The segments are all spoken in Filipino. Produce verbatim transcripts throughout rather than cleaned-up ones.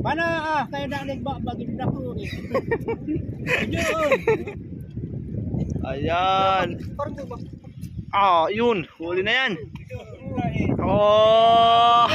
Mana ah, kayo na nagbabagin na ko eh. Ayan. Ah, yun. Huli na yan. Oh!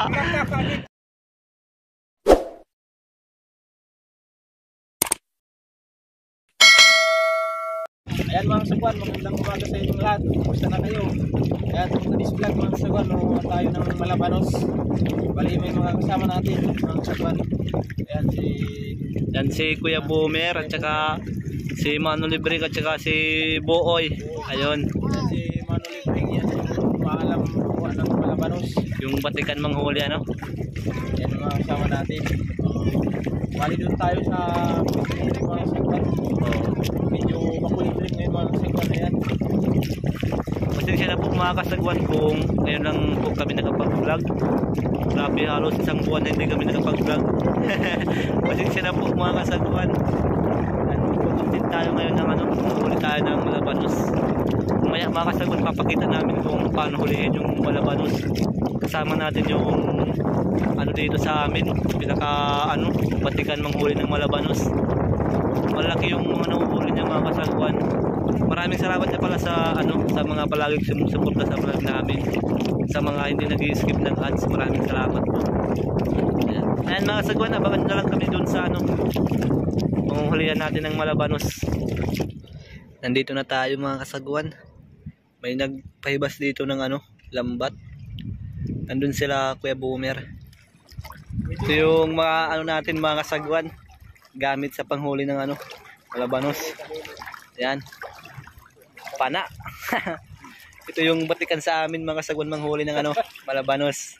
Ayan mga kasagwan, magandang umaga sa inyong lahat. Kumusta na kayo? Ayan, sa this vlog mga kasagwan, mamuha tayo ng Malabanos. Bali may mga kasama natin mga kasagwan. Ayan si... Yan si Kuya Boomer at saka si Mano Libre at saka si Booy. Ayun. Ayan si Mano Libre, yan yung maalam kuha ng Malabanos. Yung batikan manghuli ano. Ayan yung mga kasama natin. Bali doon tayo sa mga kasagwan. Medyo makulit ngayon mga kasagwan na yan. Pasensya na po mga kasagwan kung ngayon lang po kami nakapag-vlog. Grabe, halos isang buwan na hindi kami nakapag-vlog. Pasensya na po mga kasagwan. Pupuntin tayo ngayon ng ano, huli tayo ng Malabanos. Maya mga kasagwan, papakita namin kung paano huliin yung Malabanos. Kasama natin yung ano dito sa amin, pinaka ano, batikan manghuli ng Malabanos. Malaki yung mga nahuhuli niya mga kasagwan. Maraming salamat na pala sa ano, sa mga palaging sumusuporta sa vlog namin. Sa mga hindi nag-skip ng ads, maraming salamat po. Ayan, ayan mga kasagwan, abangan na lang kami dun sa ano, manghuhulihan natin ng Malabanos. Nandito na tayo mga kasagwan. May nagpahibas dito ng ano, lambat. Nandun sila Kuya Boomer. Ito yung mga ano natin mga kasagwan, gamit sa panghuli ng ano, Malabanos. Ayan, pana. Ito yung batikan sa amin mga kasagwan, manghuli ng ano, Malabanos.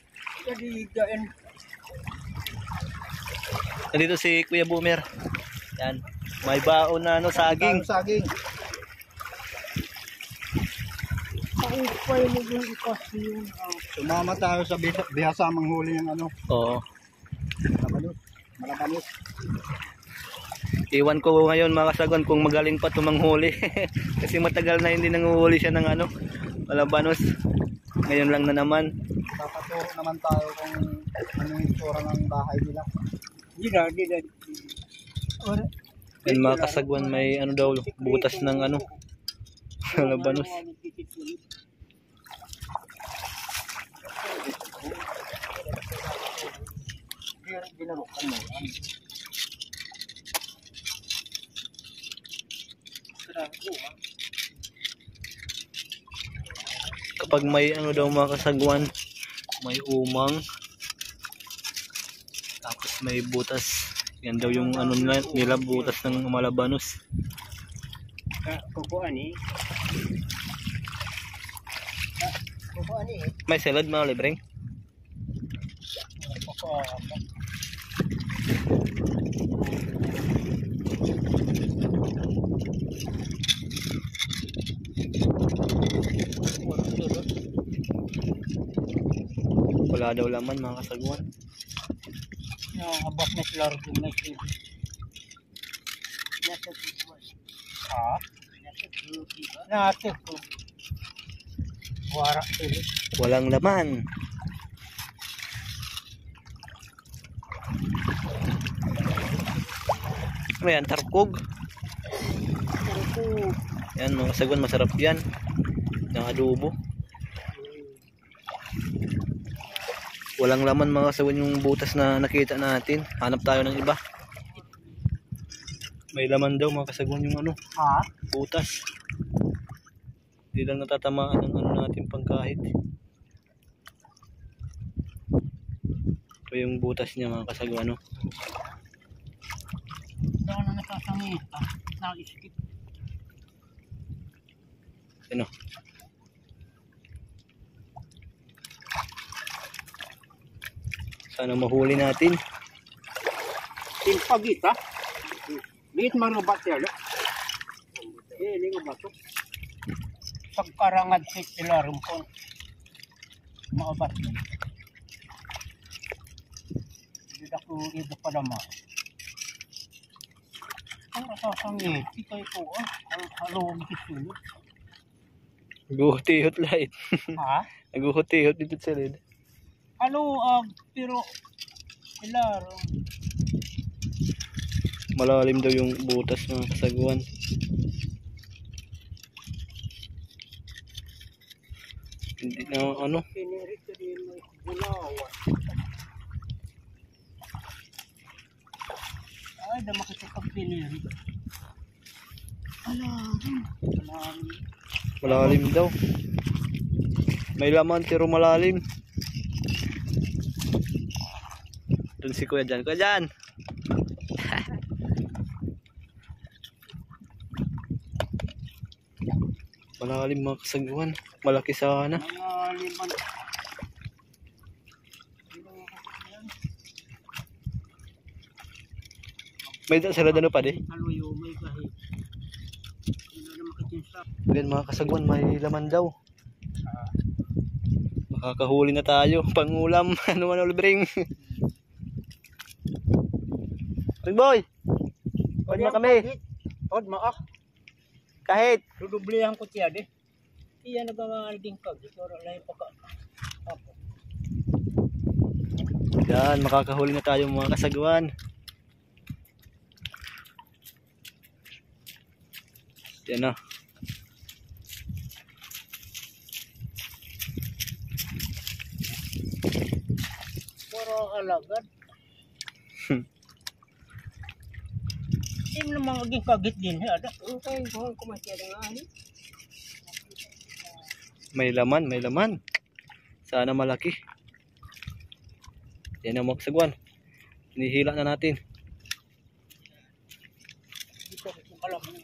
Nandito si Kuya Boomer. Ayan, may baon na ano, saging. Saging. Sumama tayo sa bihasa manghuli ng ano. Oo. Malabanos. Malabanos. Iwan ko ngayon mga kasagwan kung magaling pa tumanghuli. Kasi matagal na hindi nanguhuli siya ng ano, Malabanos. Ngayon lang na naman. Papaturo naman tayo kung ano yung itsura ng bahay nila. Gila, gila. Yan mga kasagwan, may ano daw, butas ng ano, Malabanos. Kapag may ano daw mga kasagwan, may umang, tapos may butas. Yan daw yung ano nila, nila butas ng Malabanos. Kukuan eh. Kukuan eh. May salad mga libreng. Wala daw laman mga kasagwan. Habak na sila rin na sila. Nasa tuwan. Ha? Nasa tuwan. Nasa tuwan. Warak sila. Walang laman. Ano yan? Tarkog? Tarkog. Yan mga kasagwan, masarap yan. Yung adobo. Walang laman mga kasagwan yung butas na nakita natin. Hanap tayo ng iba. May laman daw mga kasagwan yung ano, ha? Butas. Hindi lang natatamaan ng ano natin pangkahit. Ito yung butas niya mga kasagwan, no? Ito na nasasangit. Na-skip. Ano? Sana mahuli natin. Timpagit ha? Liit mga bater. Eh, hindi nga bato. Pagkarangat si sila rumpon. Maabat. Hindi ako iba pa naman. Ang nasasangit. Ikay ko ah. Ang halong kisunod. Naguhutihot light. Ha? Naguhutihot dito sa lid. Ano, uh, pero Ilaro. Malalim daw yung butas mga kasagwan. Hindi na ano. Pinirit ka din mo bulawa. Ay, dama kita pag pinirit. Alarim. Alarim. Malalim daw. May laman pero malalim. Doon si Kuya Jan. Kuya Jan! Malalim mga kasagwan. Malaki sana. Malalim man. May da sila dano pa di? Aluyo, may kahit. Hindi na makikinsa. Ganyan mga kasagwan, may laman daw. Makakahuli na tayo. Pangulam. Ano man ulibring. Big boy! Huwag na kami. Huwag maak. Kahit. Dudublihan ko siya di. Iya nagmamahalding ka. Ito lang yung pagka. Apo. Yan, makakahuli na tayo mga kasagwan. Yan na. Puro alagad. Hindi naman maging kagit din. Ada. Okay, kung kumasya nga. May laman, may laman. Sana malaki. Yan ang mga kasagwan. Hinihila na natin. Dito, alam mo.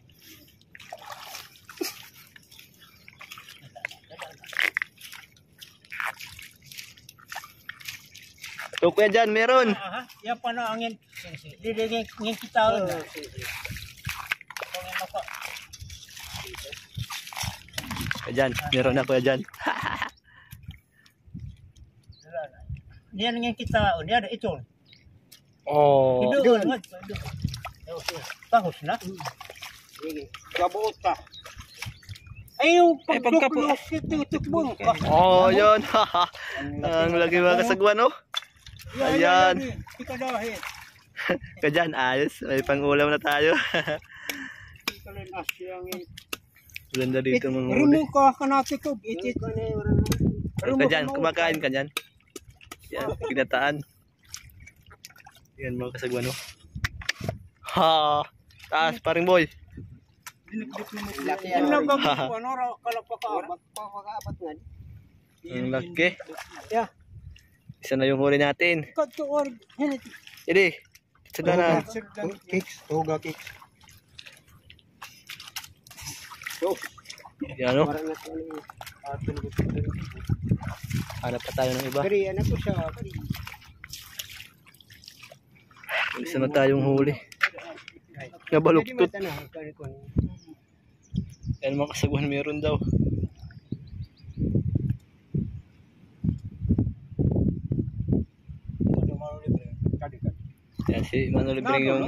So Kuya Jan, meron. Aha, yan pa na angin. Diligin ngin kita. Oh, Kuya Jan, meron na Kuya Jan. Diyan ngin kita. Dia ada ito. Oh. Itu banget. Bagus na. Kabuot ka. Ay, yung pagkapos ito, tukbong ka. Oh, yun. Ang lagi mga kasagwan, oh. Ayan. Ika dahil. Kuya Jan, ayos. May pangulam na tayo. Ika rin asyang. Ganda dito mga huli. Remove ka ka natin ko. Itit. Kuya Jan, kumakain ka dyan. Yan, kinataan. Yan mga kasagwan, oh. Ha! Taas, paring boy. Ang nagagawin ko, ano, kalapakaabot. Kalapakaabot nga. Ang laki. Yeah. Isa na yung huli natin. Katuor. Hindi. Isa na na. Kicks. Toga kicks. Yan, oh. Hanap pa tayo ng iba. Kari, ano po siya? Isa na tayong huli. Nabaluktot. Yan mga kasagwan, meron daw. Yan si Manolo Libreng yung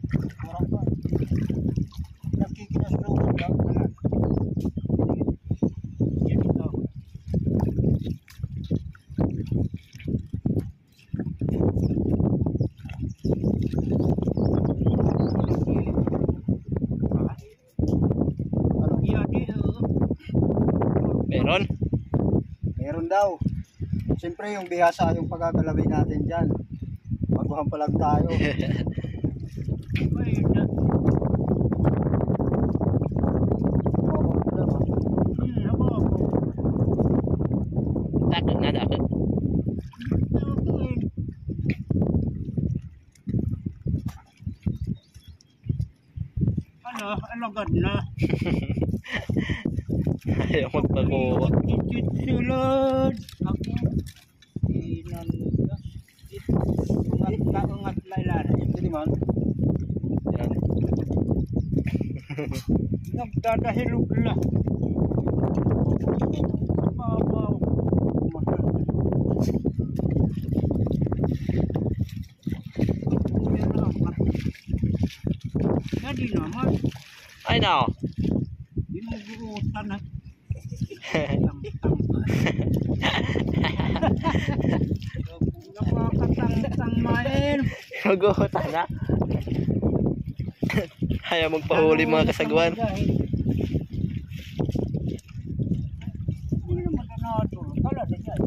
meron. Meron daw. Siyempre yung bihasa yung pagagalawin natin dyan. Baguhan pa lang tayo. Takot na, takot. Ano, alagad na. Ayaw magpakuha. Sulod. Ako. Inandas. Ungat na, ungat laylan. Hindi man. Yan. Nagdadahilog na. Babaw. Jadi naman. Ay na. Binugutan na. Nakakatang-tang main. Maguhota na. Ayaw magpahuli mga kasagwan. Hindi naman na nato. Kala din yan.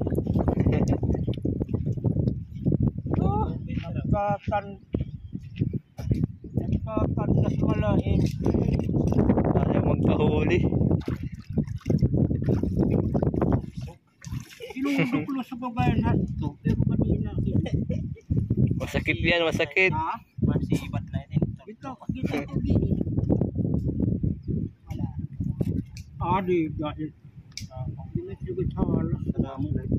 Oh, nagkatan. Nagkatan na malain. Ayaw magpahuli. Inuduklo sa babayan nato. Pero kanina. Masakit yan, masakit. Ha? Masih ibat na yun. Ito, kita ko din. Wala. Adi, dahil. Hindi juga salah. Salamu guys.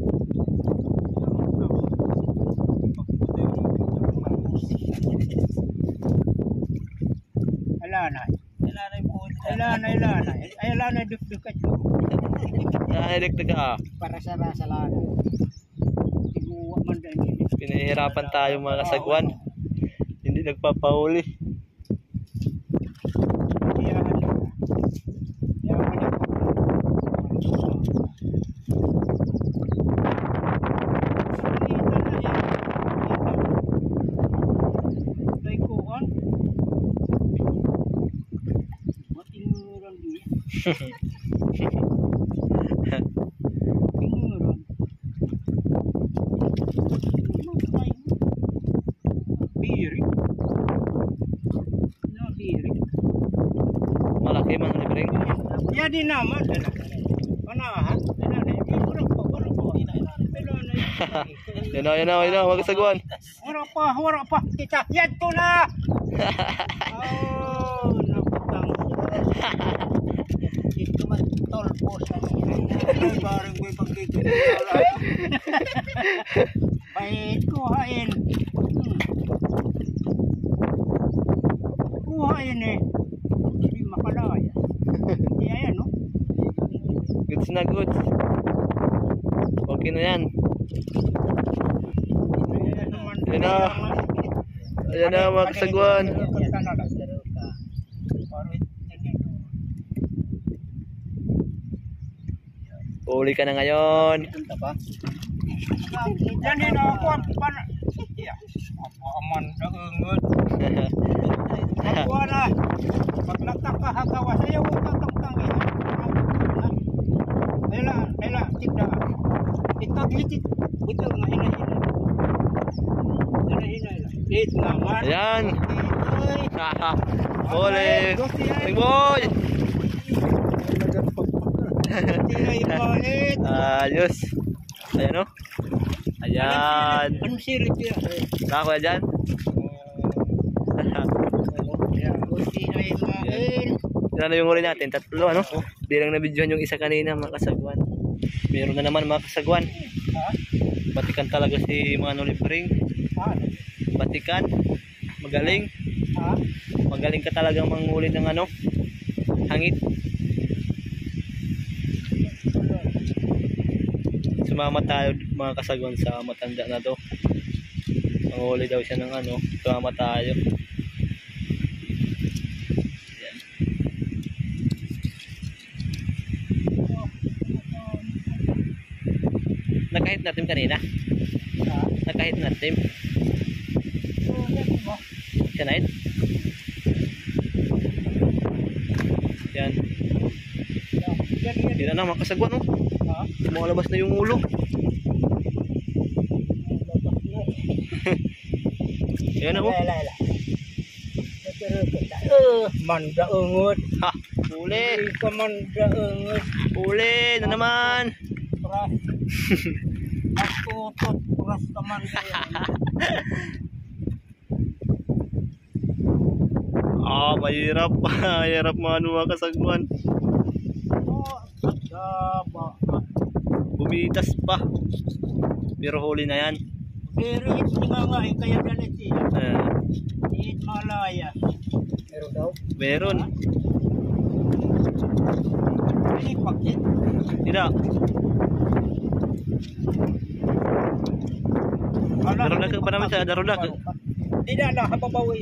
Ala na. Wala na yung buhod. Ala na, ala na. Ala na, duk-dukat mo. Nahilig taga. Para sa rasa lana. Tiguwa man din. Pinahihirapan tayo mga kasagwan. Hindi nagpapahuli. Iyahan na. Iyahan na. Biri. No biri. Malaki mga libreng. Ya di nama dah. Mana ha? Mana ni? Orang apa? Orang apa? Yan na, yan na, yan na mga kasagwan. Orang apa? Orang apa? Kita yan tu lah. Oh, naputang. Itu mah tolpos. Barang gue pakai itu. Baik kuhain. Kuhain ni. Hindi makalaya. Iya yan, no? Goods na goods. Okay na yan. Yan na. Ayan na mga kasagwan. Uli ka na ngayon. Jadi na ako ang pana. Iya. Apa aman daungut. Ako na. Pag nagkakahagawa sayo ko tatangtang ito. Ela, ela kita. Kita gitit. Betul nga hina-hina. Hina-hina. It naman. Ayan. Uli. Big boy. Ayos. Ayan o. Ayan. Anong silip yan? Nako ya dyan. Yan na yung uli natin. Tatlo ano. Di lang na-videohan yung isa kanina mga kasagwan. Meron na naman mga kasagwan. Batikan talaga si Manoli Pring. Batikan. Magaling. Magaling ka talagang manghuli ng ano. Hangit. Sumama tayo mga kasagwan sa matanda na to. Manghuli daw siya ng ano. Sumama tayo. Yan. Nakahit natin kanina. Nakahit natin. Siya na yun. Yan. Hindi na na mga kasagwan oh. Lumalabas na yung ulo. Yan na oh. Manda ungut. Ha, uli. Ka manda ungut. Uli na naman. Pras. Aku tot pras ka manda. Ah, mahirap. Mahirap mga mga kasagwan. Oh, daba. Bumitas pa. Pero huli na yan. Pero ito nga nga eh, kaya galit siya. Eh, It malaya. Meron daw? meron. Ay, pakit. Tidak. Darulag ka pa naman sa darulag. Tidak lah, hababawi.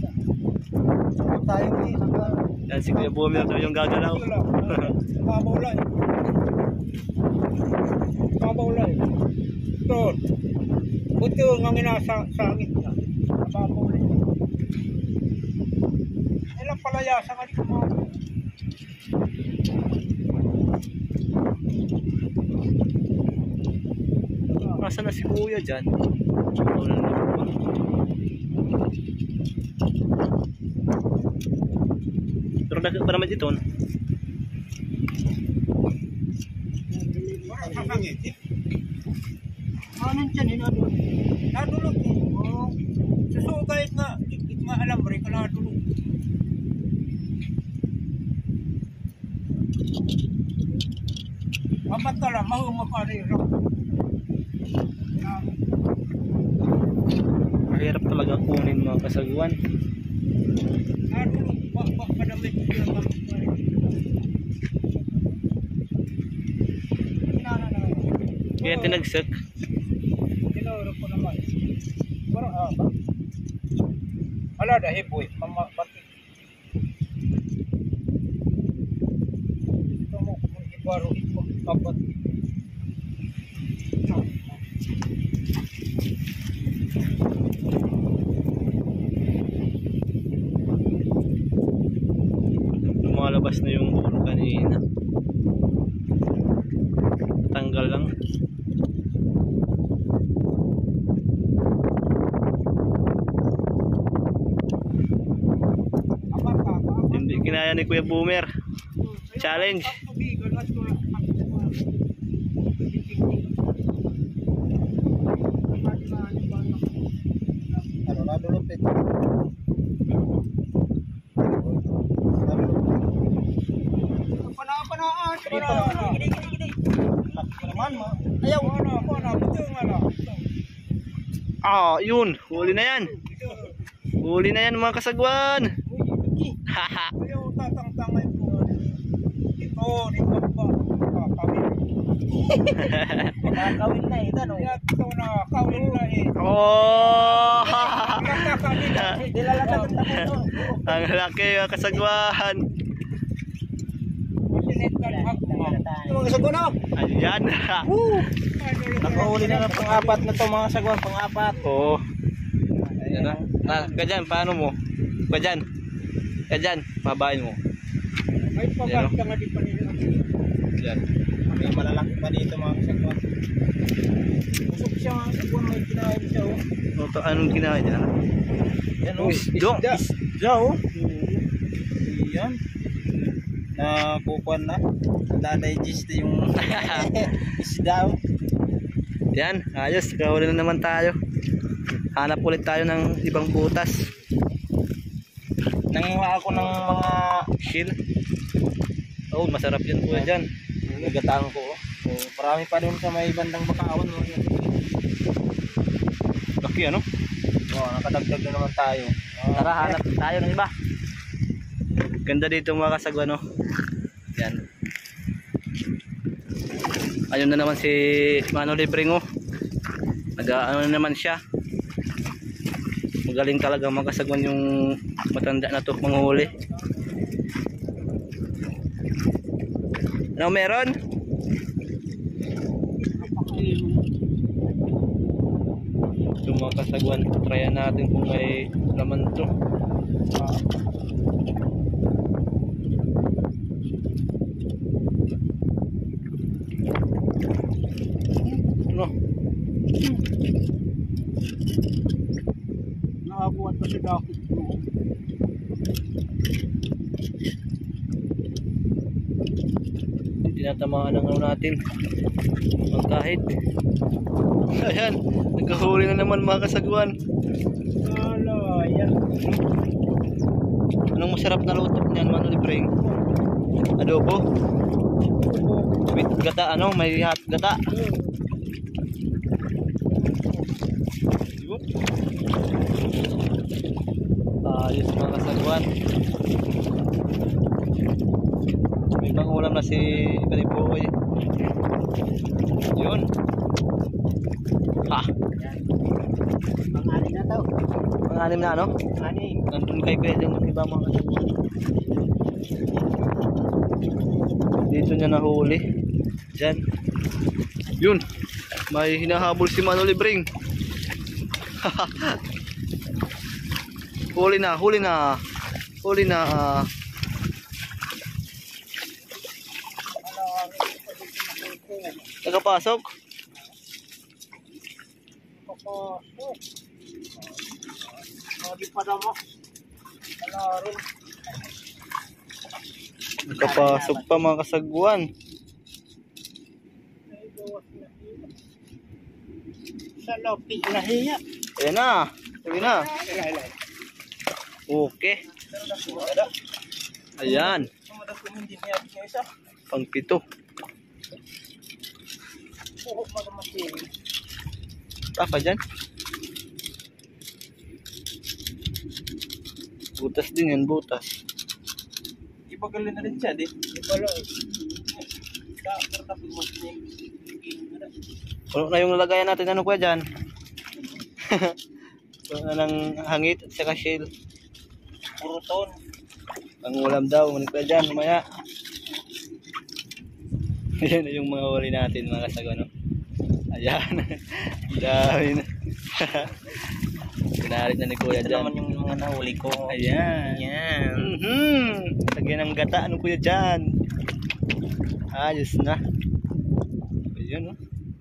Tayo ni Yan si Kuya Bumir daw yung gagalaw. Mabawlay. Mabawlay. Ton. Buto nga nginasa sa langit na. Nababaw ulit. Ilang palayasan ka dito mga. Nasaan na si Kuya dyan? Oh, nandun pa. Pero dagat pa naman dito. No? Sa langit eh. Ano dyan eh, nadulog. Nadulog eh. Oh. Susugayit nga. Hindi nga alam rin ka nadulog. Mamatala, mahumag ka rin. Mahirap talaga kunin mga kasagwan. Nadulog. Bakbak ka damit. Kaya tinagsak. Tinuro ko naman. Pero ah, ba? Ala dahil boy, mama pati. Ito mo kung ibaro ito kapat. Lumalabas na yung ulo kanina. Tanggal lang. Hindi kinaya ni Kuya Boomer. Challenge. Ano na dulot ito? Pana-panaan, pana. Gini-gini. Naman mo. Ayaw ano, ako na, buto nga na. Ah, yun. Huli na yan. Huli na yan mga kasagwan. Haha. Ayaw tatang-tangay ko. Ito, ni Papa. Kawin. Nakakawin na ito, no? Ito na, kawin na eh. Oh! Kakakawin na. Dilalagad ang tapo. Ang laki mga kasagwan. Sinetan ako. Ito mga sagwan ako. Ayan. Nakahuli na ng pang-apat na to mga sagwan, pang-apat. Oo. Ayan na. Na, ganyan, paano mo? Ganyan. Ganyan, babain mo. May pagkat ka nga di pa nila. Yan. May malalaki pa dito mga sagwan. Usok siya mga sagwan, may kinain siya oh. O, to, anong kinain niya? Yan oh, Isda. isda. Isda oh. Yan. Nakukuhan na. Na-digest yung isda oh. Yan, ayos. Kahuli na naman tayo. Hanap ulit tayo ng ibang butas. Nanguha ako ng mga Shield. Oh, masarap yan kuya dyan. nagataan ko oh. So, marami pa doon sa may bandang Bakawan oh. Laki ano? Oh, nakadagdag na naman tayo. Oh, Tara, hanap tayo ng iba. Ganda dito mga kasagwan no. Yan. Ayun na naman si Mano Libreng oh. Nag-ano na naman siya. Magaling talaga mga kasagwan yung matanda na to manghuli. Ano meron? Ito mga kasagwan, tryan natin kung may laman to. Ano? Nakabuhat pa si Dakit. Tinatamaan ang ano natin ang kahit. Ayan, nagkahuli na naman mga kasagwan. Ala, yan. Anong masarap na luto niyan Mano Libreng? Adobo? With gata ano, may hat gata. Ayos mga kasagwan. May pangulam na si Kaliboy. Yun. Ha. Pangalim na to. Pangalim na ano? Anim. Nandun kay Kuya yung iba mga kasagwan. Dito niya nahuli. Diyan. Yun. May hinahabol si Mano Libreng. Huli na, huli na. Huli na. Nakapasok? Papasok. Lagi pa naman. Alarin. Nakapasok pa mga kasagwan. Sa lopi na hiya. Ayan na. Sige na. Okay. Ayan. Pang pito. Apa dyan? Butas din yan, butas. Ipagalin na rin siya, di? Ipalo. Puno na yung lalagayan natin. Ano kuya dyan? Puno na ng hangit at saka shell. Puro ton. Ang ulam daw. Ano kuya dyan? Mamaya. Ayan na yung mga huli natin mga kasago, no? Ayan. Dami na. Pinarit na ni kuya Ito dyan. naman yung mga nahuli ko. Ayan. Ayan. Mm-hmm. Lagyan ng gata. Ano kuya dyan? Ayos na. Ayan, no?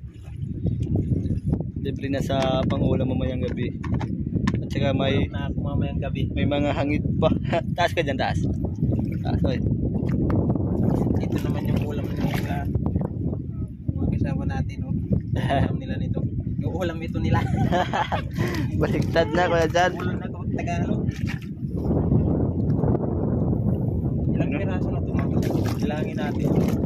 Libre na sa pangulam mamayang gabi. At saka may Na ako mamayang gabi. may mga hangit pa. Taas ka dyan, taas. Taas, oy. Ito naman yung ulam nila. Mga kasama natin, oh. Ulam nila nito. Yung ulam ito nila. Baliktad na kuya dyan. Ulam na ito Tagalog. Ilang piraso na ito mga kasama? Bilangin natin.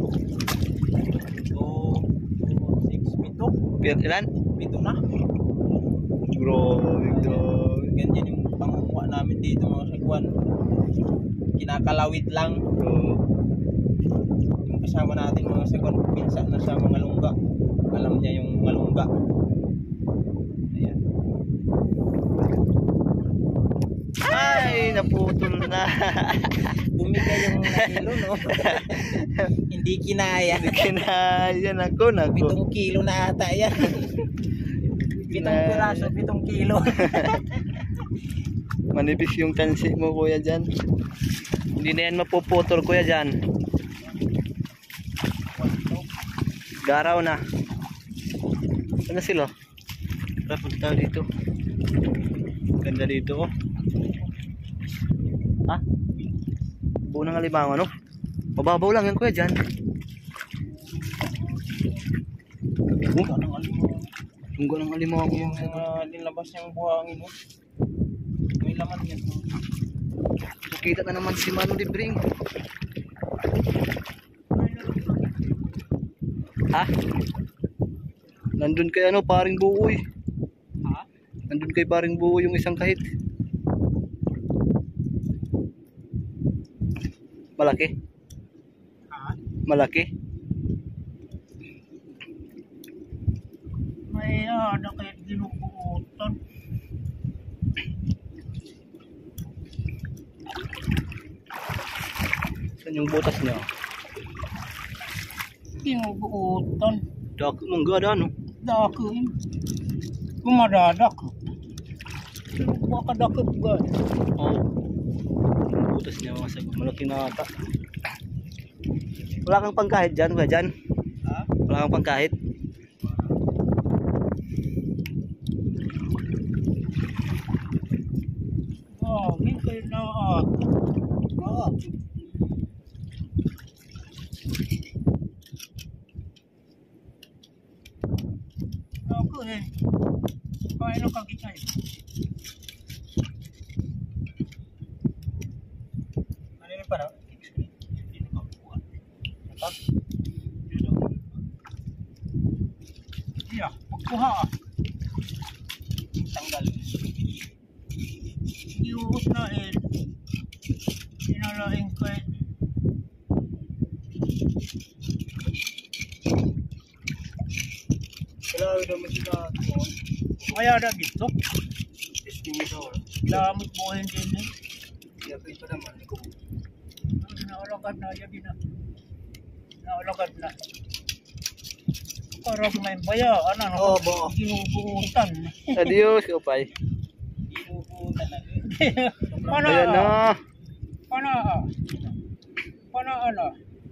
So, six, pito. Pier, ilan? Pito na. Grabe, grabe. Ganyan yung pangukuha namin dito mga sagwan. Kinakalawit lang. So, Yung kasama natin mga sagwan, pinsa na sa mga lungga. Alam niya yung mga lungga. Ayan. ay, naputol na. Bumigay yung nakilo, no? Hindi kinaya. Kinayan ako, nako. Pitong kilo na ata yan. Pitong Kinaya. piraso, pitong kilo. Manipis yung tansi mo kuya dyan. Hindi na yan mapuputol kuya dyan. Garaw na. Ano sila? Tara, punta tayo dito. Ganda dito, oh. Ha? Buo ng alimango, no? Mababaw lang yan kuya dyan. Oh, tunggo ng alimango. Yung mga linlabas niyang buhangin, no? May laman yan. Nakita na naman si Mano Libring. Ha? Nandun kay ano, paring buoy. Ha? Nandun kay paring buoy yung isang kahit. Malaki? Ha? Malaki? May ano kayo ginubuutan. Saan yung butas niya? Ginubuutan. Dako mong gada, no? Dako yun. Kumadadak. Baka dakot ba? Oo. Yung butas niya mga sagot. Malaki na ata. Wala kang pangkahit dyan, kuya dyan? Ha? Wala kang pangkahit? Oh, may kayo na ah. Ah. Ako eh. Kaya na kagitay. Ano yun pa na? Iya, pagkuha ah. Tanggal. Iuus na eh. Sinalaing ko eh. Kailangan naman sila ito. Kaya na dito. Testing ito. Lamot buhin din eh. Kaya ito naman. Naulagad na, yan na. Naulagad na. para may bayaan ano. Oo, bo. Ginubuutan. Adios, upay. Ibubutan na. Pana. Ayan na. Pana. Pana ano?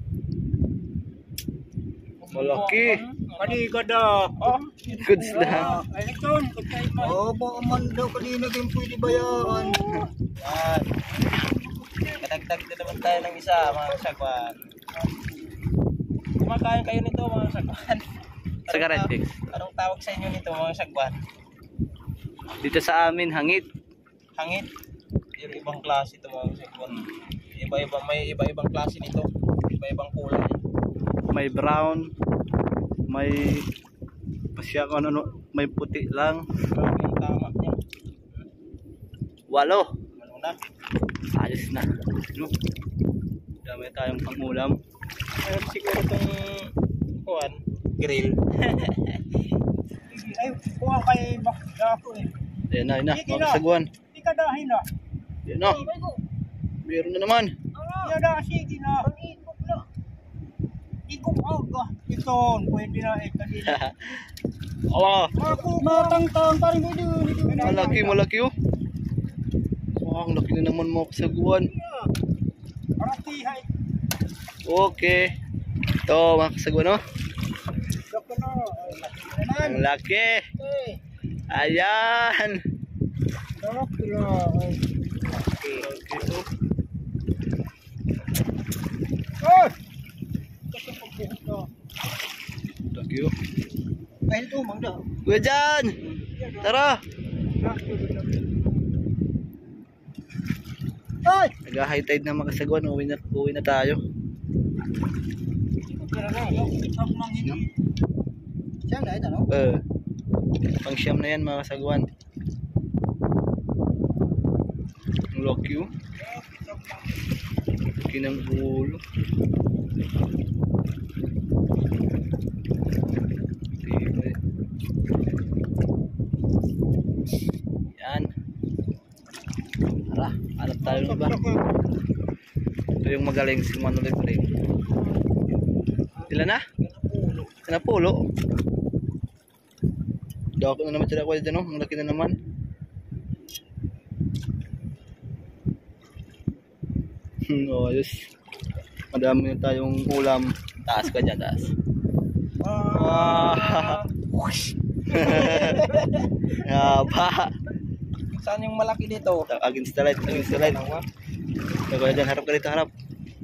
Malaki. Kadi kada. Oh. Goods na. Ay ito, kay mo. Oo, baka man daw kanina din pwede bayaan. Yan. Kadagdag na naman tayo ng isa, mga kasagwan. Kumakain kayo nito, mga kasagwan. Sa Garantex. Anong tawag sa inyo nito, mga kasagwan? Dito sa amin, hangit. Hangit. Yung ibang klase ito, mga kasagwan. Iba-iba, may iba-ibang klase nito. Iba-ibang kulay. May brown. May pasya kung ano, may puti lang. Grabe ang tama niya. Walo. Ano na? Ayos na. No? Dami tayong pangulam. Meron siguro itong kuhan, grill. Ay, kuha kay bakda ko eh. Ayan na, ayan na. Sige Mga na. kasagwan. Di ka dahin na. Ayan na. Meron na naman. Iya na, sige na. Ikong aga. Ito, pwede na eh kanina. Awa. Ako, matang-tang pa rin mo doon. Malaki, malaki oh. Wow, ang laki na naman mga kasagwan. Aratihay. Okay. Ito mga kasagwan oh. Dako na. Ang laki. Ayan. Dako na. Okay, okay oh. Oh! Laki oh. Kahit tumang daw. Kuya Jan. Tara. Ay! Nag-high tide na mga kasagwan. Uwi na, uwi na tayo. Siyam na ito, no? Eh. Pang siyam na yan mga kasagwan. Ang laki oh. Laki ng ulo. Tibay. Yan. Tara, hanap tayo ng iba. Ito yung magaling si Manuel Ring. Ilan na? Kanapulo. Dako na naman sila kuya dyan oh. Ang laki na naman. Hmm, oh, ayos. Madami na tayong ulam. Taas ka dyan, taas. Ah. Yaba. Saan yung malaki dito? Against the light, against the light. So, kuya dyan, harap ka dito, harap.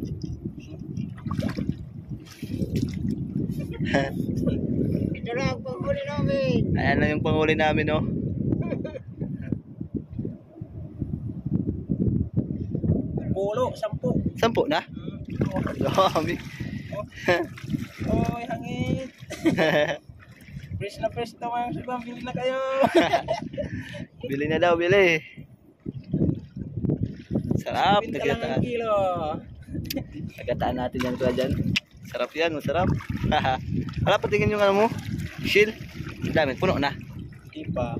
Ito lang ang panghuli namin. Ayan lang yung panghuli namin, oh. Pulo, sampu. Sampo na? Dami. Oy, hangin. Fresh na fresh na mga kasagwan, bili na kayo. Bili na daw, bili. Sarap, Binta lang ang nagataan. kilo. Nagataan natin yan kuya dyan. Sarap yan, masarap. Wala, patingin yung ano mo. Shield. Dami, puno na. Hindi pa.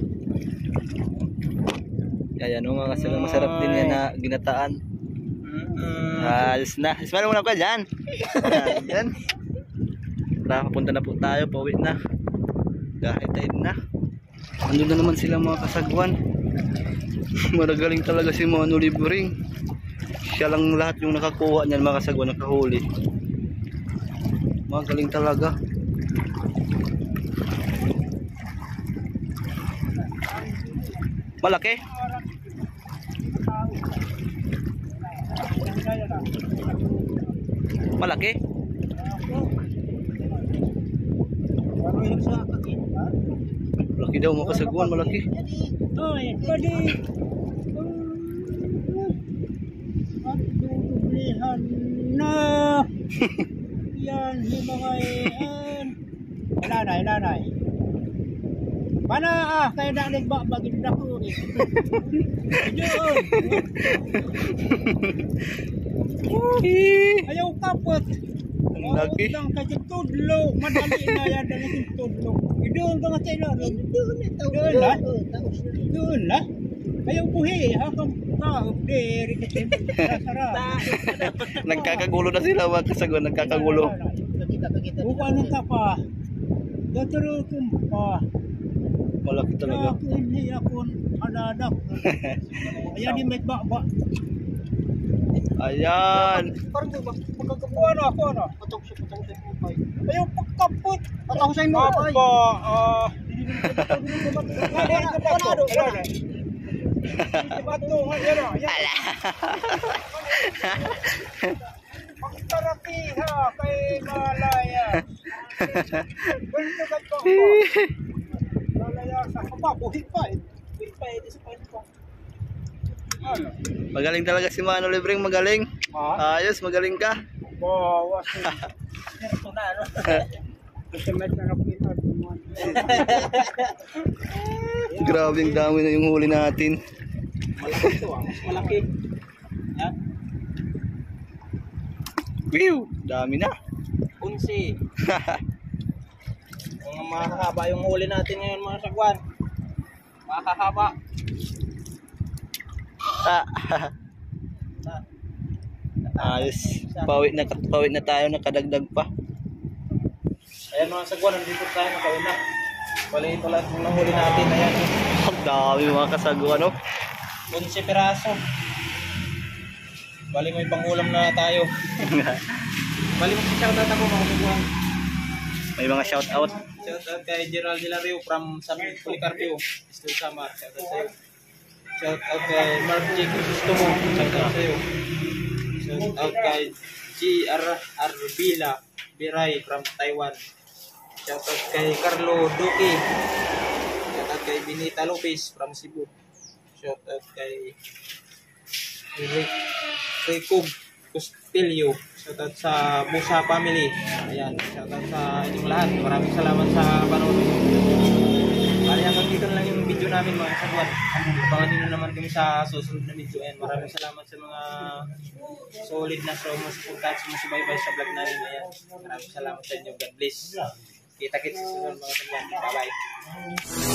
Yan, oh, mga kasagwan, masarap din yan na ginataan. Ayos na. Ismail muna ko dyan. Yan. Tara, papunta na po tayo. Pauwi na. Kahit tayo na. Andun na naman sila mga kasagwan. Maragaling talaga si Manuel Ring. Siya lang lahat yung nakakuha niyan mga kasagwan, nakahuli. Magaling talaga. Malaki. Malaki. Malaki daw mga kasagwan, malaki. Ay, pwede. At dudublihan na. Yan, himangayan. Ilanay, ilanay. Mana ah, kaya na nagbabagin na ko eh. Ayun. Ayaw kapot. Ang laki. Ang kajit tudlo. Madali na yan na naging tudlo. Doon ka nga sa ilalim. Doon na. Doon na. Ayaw buhi. Hakang tao. Deri kasi. Sarap. Nagkakagulo na sila mga kasagwan, nagkakagulo. Bukan ng tapa. Gataro kumpa. Malaki talaga. Ako hindi ako adadak. Ayan di may baba. Ayan. Parang ba? Pagkakapuan na ako na. Patok siya, patok siya kupay. Ayaw pagkapot. Patok siya mo. Ba, ah. Panado, panado. Bato, yan o. Ala. Pagtaraki ha, kay Malaya. Ganito ka po. Malaya sa kapa, buhit pa eh. Buhit pa eh, disappoint pa. Ano? Magaling talaga si Mano Libreng, magaling. Ha? Ayos, magaling ka. Bawas. Ito na, ano? Kasi may nakakita naman. Grabe, ang dami na yung huli natin. Malaki ito ah, mas malaki. Yan. Whew, dami na. Unsi. Mga mahahaba yung huli natin ngayon mga sagwan. Mahahaba. Ah, ayos. Pawit na, pawit na tayo, nakadagdag pa. Ayan mga sagwan, nandito tayo nakawin na. Bali ito lahat yung nahuli natin. Ayan. Ang dami mga kasaguan, no? Unsi piraso. Bali may pangulam na tayo. Bali mag-shoutout ako mga sagwan. May mga shout out. Shoutout kay Gerald Hilario from San Policarpio, Still Samar. Shoutout sa'yo. Shoutout kay Mark J. Crisostomo. Shoutout sa'yo. Shoutout kay G R R Bila Biray from Taiwan. Shoutout kay Carlo Duque. Shoutout kay Benita Lopez from Cebu. Shoutout kay Eric Ricob Costillo. Shoutout sa Busa family. Ayan, shoutout sa inyong lahat. Maraming salamat sa panonood. Bali hanggang dito na lang yung video namin mga sagwan. Abangan nyo naman kami sa susunod na video. And maraming salamat sa mga solid na sumusuporta at sumusubaybay sa vlog namin. Ayan, maraming salamat sa inyo. God bless. Kita-kits sa susunod mga sagwan. Bye bye.